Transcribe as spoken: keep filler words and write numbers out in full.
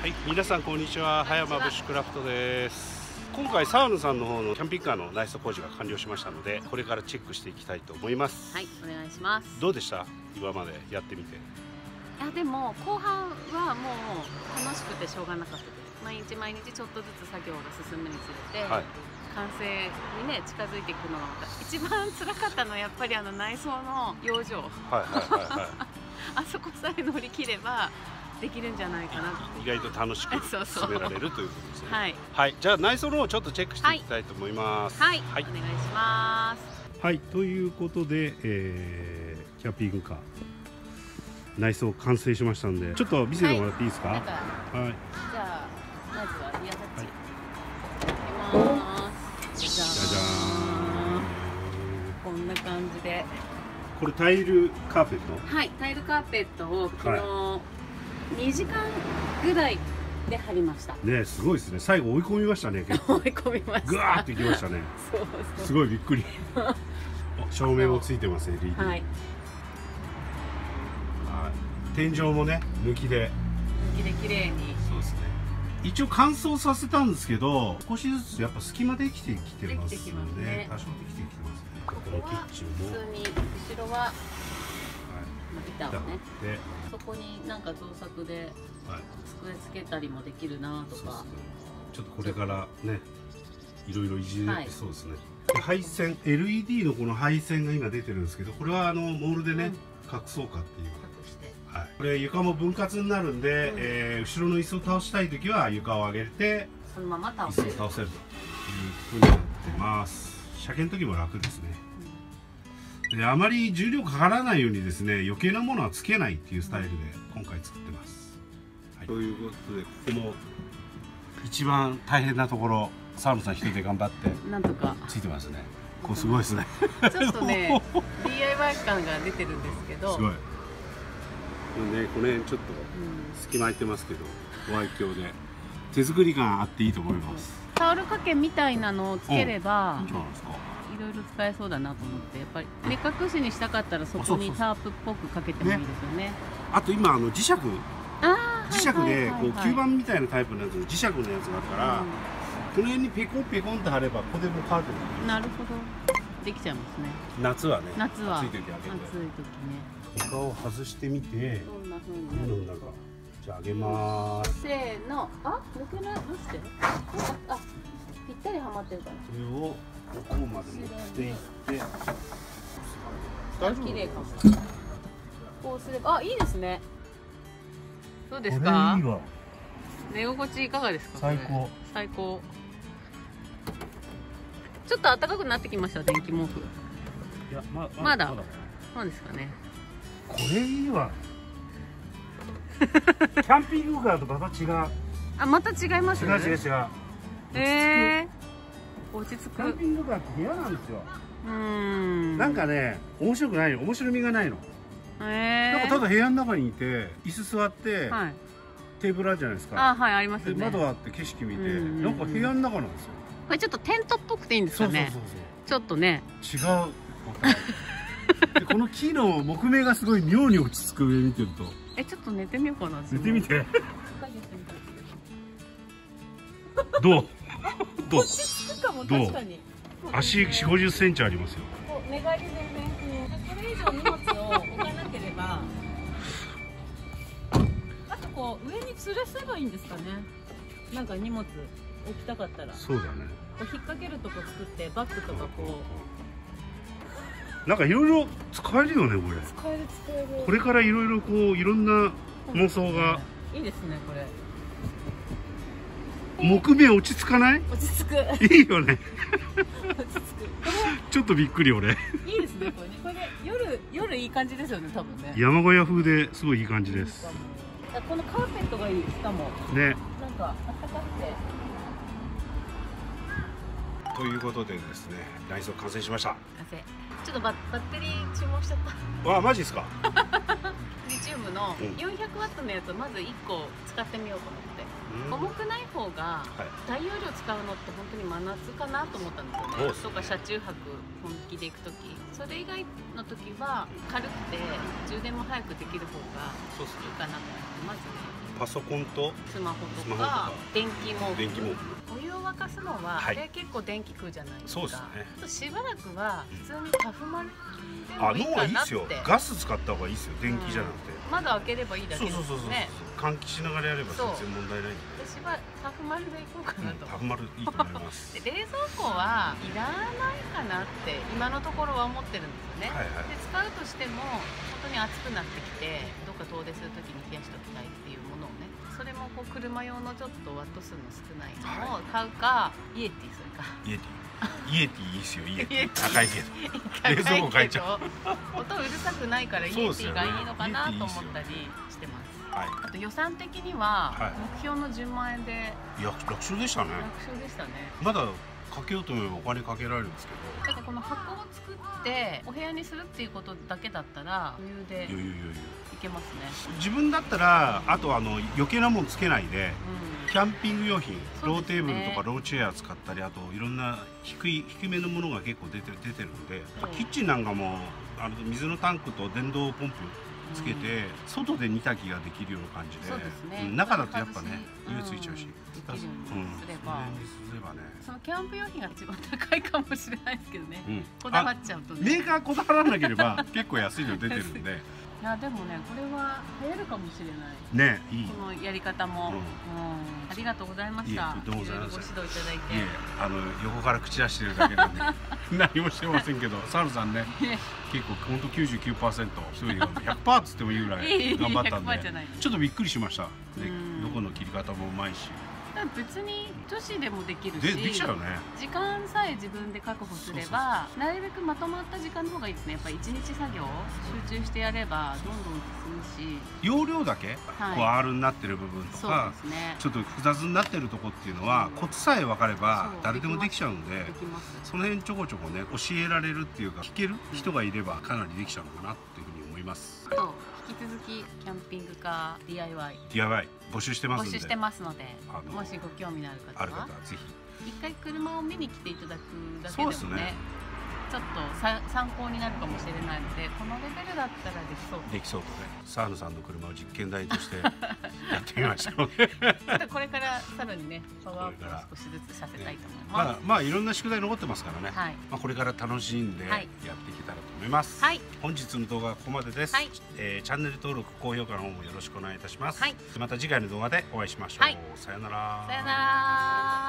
はい、皆さんこんにちは。葉山ブッシュクラフトです。今回澤野さんの方のキャンピングカーの内装工事が完了しましたので、これからチェックしていきたいと思います。 はい、お願いします。 どうでした？今までやってみて。 いやでも後半はもう楽しくてしょうがなかったです。毎日毎日ちょっとずつ作業が進むにつれて、はい、完成にね近づいていくのがまた一番辛かったのはやっぱりあの内装の養生。はいはいはいはい。あそこさえ乗り切ればできるんじゃないかなと。 意外と楽しく進められるということですね。はい、はい、じゃあ内装の方をちょっとチェックしていきたいと思います。 はい、はい、お願いします。 はい、ということで、えー、キャンピングカー内装完成しましたんで、ちょっと見せてもらっていいですか？はい。はい、 じゃあまずはリアタッチ。いきます。じゃじゃーん。こんな感じで。 これタイルカーペット？ はい、タイルカーペットを昨日にじかんぐらいで貼りました。 ね、すごいですね。最後追い込みましたね。結構追い込みました。 ぐわーっていきましたね。そうそう。すごいびっくり。照明もついてますね。エルイーディー。はい。天井もね、抜きで。 抜きで綺麗に。 そうですね。一応乾燥させたんですけど、少しずつやっぱ隙間できてきてますよね。多少できてきてますね。このキッチンも。 普通に後ろは。板をね。そこになんか造作で。机つけたりもできるなとか。 ちょっとこれからね、いろいろいじれてそうですね。配線、エルイーディー のこの配線が今出てるんですけど、これはあのモールでね、隠そうかっていう。はい、これ床も分割になるんで、うん、えー、後ろの椅子を倒したい時は床を上げてそのまま倒せる椅子を倒せるというふうになってます。車検の時も楽ですね、うん、であまり重量かからないようにですね、余計なものはつけないっていうスタイルで今回作ってます、はい、ということでここも一番大変なところ、澤野さん一人で頑張ってなんとかついてますね。ここすごいですね。 ちょっとねディーアイワイ 感が出てるんですけど、 すごいね、この辺ちょっと隙間空いてますけど、ご愛嬌で手作り感あっていいと思います。 タオル掛けみたいなのをつければ、いろいろ使えそうだなと思って、やっぱり目隠しにしたかったらそこにタープっぽくかけてもいいですよね。 あと今あの磁石、磁石でこう吸盤みたいなタイプのやつ、磁石のやつがあるから、この辺にペコンペコンって貼ればここでもカーテン。 なるほど。できちゃいますね。 夏はね。 夏は。 暑い時開けて。 暑い時ね。 床を外してみて、 どんな風になるか。 じゃあ上げます。 せーの、あ、抜けない、どうして？あ、ぴったりはまってるから。 それをここまで持っていって。 大丈夫？綺麗かも。こうすれば、あ、いいですね。どうですか？いいわ。寝心地いかがですか？ 最高。 最高。ちょっと暖かくなってきました、電気毛布。いや、ま、 まだ。そうですかね。 これいいわ。キャンピングカーとまた違う。 あ、また違いますね。 違う違う違う。 ええー。落ち着く。 キャンピングカーって部屋なんですよ。 うん。 なんかね、面白くないよ。面白みがないの。 ええー。 なんかただ部屋の中にいて、椅子座って。はい、テーブルあるじゃないですか。 あ、はい、ありますね。 窓あって景色見て、なんか部屋の中なんですよ。 これちょっとテントっぽくていいんですかね。そうそうそうそう。ちょっとね。 違う。でこの木の木目がすごい妙に落ち着く上見てると。 え、ちょっと寝てみようかな。 寝てみて。どう？どう？ 落ち着くかも、確かに。 足四五十センチありますよ。 寝返りでね、これ以上荷物を置かなければ。あとこう上に吊るせばいいんですかね。なんか荷物置きたかったら。 そうだね。 引っ掛けるとこ作ってバッグとかこう。 なんかいろいろ使えるよねこれ。 使える使える。 これからいろいろこういろんな妄想が。 いいですねこれ。 木目落ち着かない？ 落ち着く。 いいよね。 落ち着く。 ちょっとびっくり俺。 いいですねこれね。これで夜夜いい感じですよね多分ね。 山小屋風ですごいいい感じです。 このカーペットがいいしかも。 ね。 なんか暖かくて。 ということでですね、内装完成しました。 ちょっとバッバッテリー注文しちゃった。 わあ、マジですか。 リチウムのよんひゃくワットのやつをまずいっこ使ってみようと思って。 重くない方が大容量使うのって本当に真夏かなと思ったんですよね。とか車中泊本気で行く時、それ以外の時は軽くて充電も早くできる方がいいかなと思ってますね。 パソコンとスマホとか電気毛布。 電気毛布。 お湯を沸かすのは、はい、あれ結構電気食うじゃないですか。 そうですね。 あとしばらくは普通にタフマルであ、 もいいの方がいいですよ。ガス使った方がいいですよ。電気じゃなくて。 うん、窓開ければいいだけですね。 そうそうそうそう。換気しながらやれば全然問題ないんで。 私はタフマルでいこうかなと。 うん、タフマルいいと思います。 で冷蔵庫はいらないかなって今のところは思ってるんですよね。はいはい、で使うとしても本当に暑くなってきてどっか遠出するときに冷やしておきたいっていうものをね。それもこう車用のちょっとワット数の少ないのを買うか、はい、イエティそれか。 イエティ。イエティいいっすよ。イエティ高いけど。冷蔵庫買えちゃう。 音うるさくないからイエティがいいのかなと思ったりしてます。はい、あと予算的には目標のじゅうまんえんで、 いや楽勝でしたね。 楽勝でしたね。 まだかけようと思えばお金かけられるんですけど、 だからこの箱を作ってお部屋にするっていうことだけだったら余裕でいけますね。 自分だったらあとあの余計なもんつけないで、うん、キャンピング用品、ローテーブルとかローチェア使ったり、あといろんな低い低めのものが結構出てる出てるんで、うん、キッチンなんかもあの水のタンクと電動ポンプつけて、うん、外で煮炊きができるような感じで、そうですね、中だとやっぱね匂いついちゃうし、 できるようにすれば、そのキャンプ用品が一番高いかもしれないですけどね、うん、こだわっちゃうとね。 メーカーこだわらなければ結構安いの出てるんでいやでもね、これは流行るかもしれないね。いいこのやり方も、うん、ありがとうございました。いろいろご指導いただいて、 あの横から口出してるだけなんで何もしてませんけど、サルさんね結構本当 きゅうじゅうきゅうパーセント 一人が ひゃくパーセント っつってもいいぐらい頑張ったんでちょっとびっくりしました。でどこの切り方もうまいし、 別に女子でもできるし、 でできちゃうね。 時間さえ自分で確保すればなるべくまとまった時間の方がいいですね。やっぱり一日作業集中してやればどんどん進むし、 容量だけ、はい、こう アール になってる部分とか、ね、ちょっと複雑になってるとこっていうのは、うん、コツさえ分かれば誰でもできちゃうので、その辺ちょこちょこね教えられるっていうか聞ける人がいればかなりできちゃうのかなっていうふうに思います。 そう引き続きキャンピングカー ディーアイワイディーアイワイ 募集してますので、 募集してますので、もしご興味のある方はある方はぜひ一回車を見に来ていただくだけでもね、ちょっとさ参考になるかもしれないので、このレベルだったらできそうできそうとね、サーヌさんの車を実験台としてやってみましょう。 ちょっとこれからさらにねパワーアップを少しずつさせたいと思います。 まあまあいろんな宿題残ってますからね、はい、まあこれから楽しんでやっていけたらと思います。はい、本日の動画はここまでです。はい、えー、チャンネル登録高評価の方もよろしくお願いいたします。はい、また次回の動画でお会いしましょう。はい、さよなら。 さよなら。